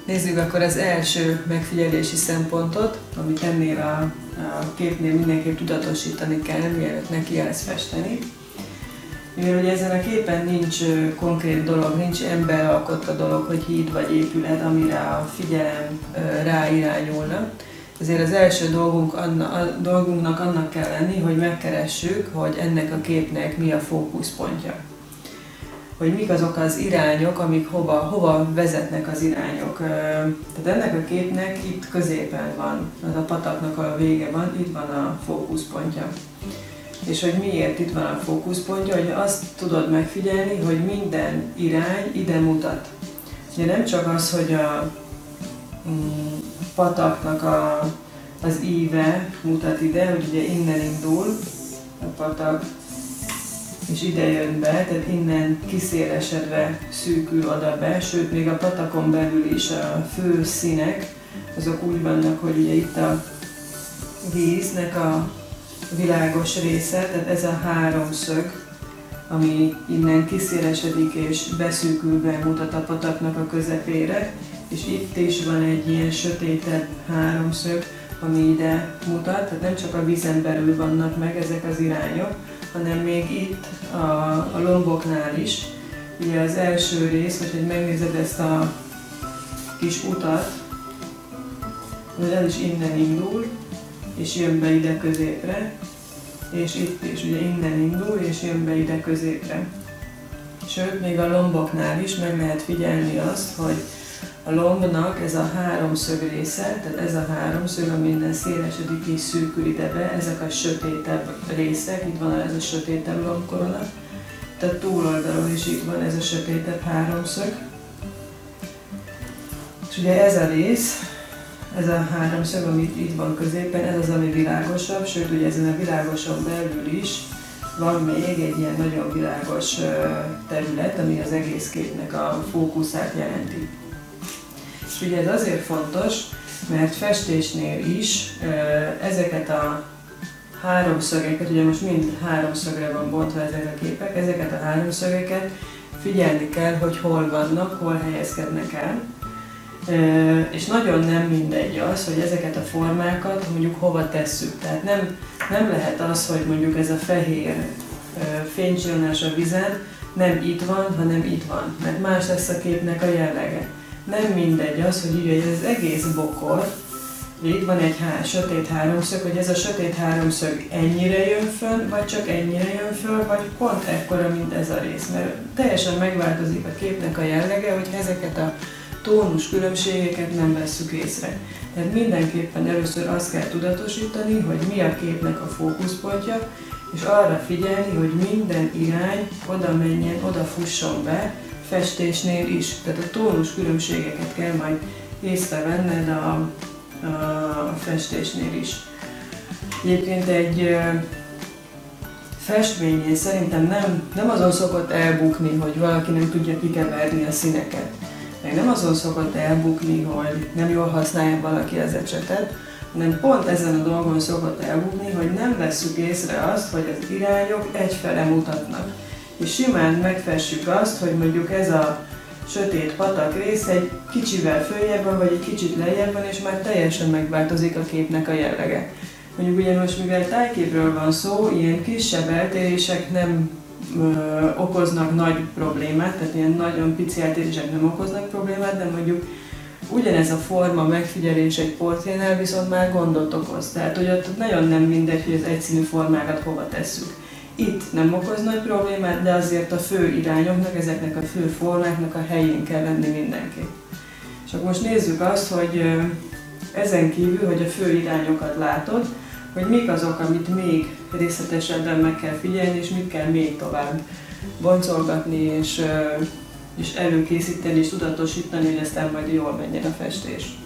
Nézzük akkor az első megfigyelési szempontot, amit ennél a képnél mindenképp tudatosítani kell, mielőtt nekiállsz festeni. Mivel ugye ezen a képen nincs konkrét dolog, nincs emberalkotta dolog, hogy híd vagy épület, amire a figyelem ráirányulna. Ezért az első dolgunknak annak kell lenni, hogy megkeressük, hogy ennek a képnek mi a fókuszpontja. Hogy mik azok az irányok, amik hova vezetnek az irányok. Tehát ennek a képnek itt középen van, az a pataknak a vége van, itt van a fókuszpontja. És hogy miért itt van a fókuszpontja, hogy azt tudod megfigyelni, hogy minden irány ide mutat. Ugye nem csak az, hogy a pataknak az íve mutat ide, hogy ugye innen indul a patak, és ide jön be, tehát innen kiszélesedve szűkül oda be, sőt még a patakon belül is a fő színek, azok úgy vannak, hogy ugye itt a víznek a világos része, tehát ez a háromszög, ami innen kiszélesedik és beszűkül be, mutat a pataknak a közepére, és itt is van egy ilyen sötétebb háromszög, ami ide mutat, tehát nem csak a vízen belül vannak meg ezek az irányok, hanem még itt a lomboknál is. Ugye az első rész, hogy megnézed ezt a kis utat, ez is innen indul, és jön be ide középre, és itt is ugye innen indul, és jön be ide középre. Sőt, még a lomboknál is meg lehet figyelni azt, hogy a lombnak ez a háromszög része, tehát ez a háromszög, ami innen szélesedik és szűkül ide be, ezek a sötétebb részek, itt van ez a sötétebb lombkorona, tehát túloldalon is itt van ez a sötétebb háromszög. És ugye ez a rész, ez a háromszög, ami itt van középen, ez az, ami világosabb, sőt, ugye ezen a világosabb belül is van még egy ilyen nagyon világos terület, ami az egész képnek a fókuszát jelenti. És ugye ez azért fontos, mert festésnél is ezeket a háromszögeket, ugye most mind háromszögre van bontva ezek a képek, ezeket a háromszögeket figyelni kell, hogy hol vannak, hol helyezkednek el. És nagyon nem mindegy az, hogy ezeket a formákat mondjuk hova tesszük. Tehát nem lehet az, hogy mondjuk ez a fehér fénycsillonás a vízen nem itt van, hanem itt van, mert más lesz a képnek a jellege. Nem mindegy az, hogy így ez egész bokor, itt van egy sötét háromszög, hogy ez a sötét háromszög ennyire jön fönn, vagy csak ennyire jön föl, vagy pont ekkora, mint ez a rész. Mert teljesen megváltozik a képnek a jellege, hogy ezeket a tónus különbségeket nem vesszük észre. Tehát mindenképpen először azt kell tudatosítani, hogy mi a képnek a fókuszpontja, és arra figyelni, hogy minden irány oda menjen, oda fusson be, festésnél is. Tehát a tónus különbségeket kell majd észrevenned a festésnél is. Egyébként egy festményén szerintem nem azon szokott elbukni, hogy valaki nem tudja kikeverni a színeket. Meg nem azon szokott elbukni, hogy nem jól használja valaki az ecsetet, hanem pont ezen a dolgon szokott elbukni, hogy nem vesszük észre azt, hogy az irányok egyfele mutatnak. És simán megfestjük azt, hogy mondjuk ez a sötét patak rész egy kicsivel följebb van, vagy egy kicsit lejjebb van, és már teljesen megváltozik a képnek a jellege. Mondjuk ugye most, mivel tájképről van szó, ilyen kisebb eltérések nem okoznak nagy problémát, tehát ilyen nagyon pici eltérések nem okoznak problémát, de mondjuk ugyanez a forma megfigyelés egy portrénál viszont már gondot okoz. Tehát hogy ott nagyon nem mindegy, hogy az egyszínű formákat hova tesszük. Itt nem okoz nagy problémát, de azért a fő irányoknak, ezeknek a fő formáknak a helyén kell lenni mindenképp. És akkor most nézzük azt, hogy ezen kívül, hogy a fő irányokat látod, hogy mik azok, amit még részletesebben meg kell figyelni, és mit kell még tovább boncolgatni, és előkészíteni, és tudatosítani, hogy aztán majd jól menjen a festés.